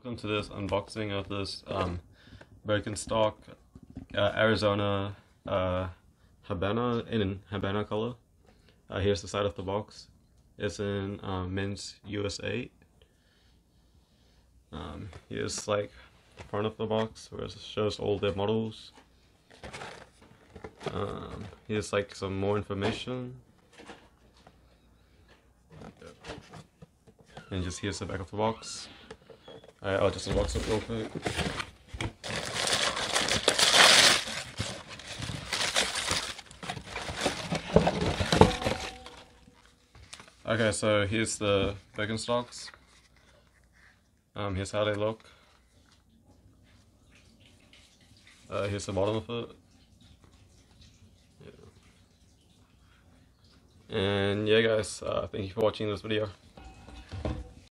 welcome to this unboxing of this Birkenstock Arizona Habana in Habana color. Here's the side of the box. It's in men's USA. Here's like the front of the box where it shows all their models. Here's like some more information. And just here's the back of the box. I'll just unbox it real quick. Okay, so here's the Birkenstocks. Here's how they look. Here's the bottom of it. Yeah. And yeah guys, thank you for watching this video.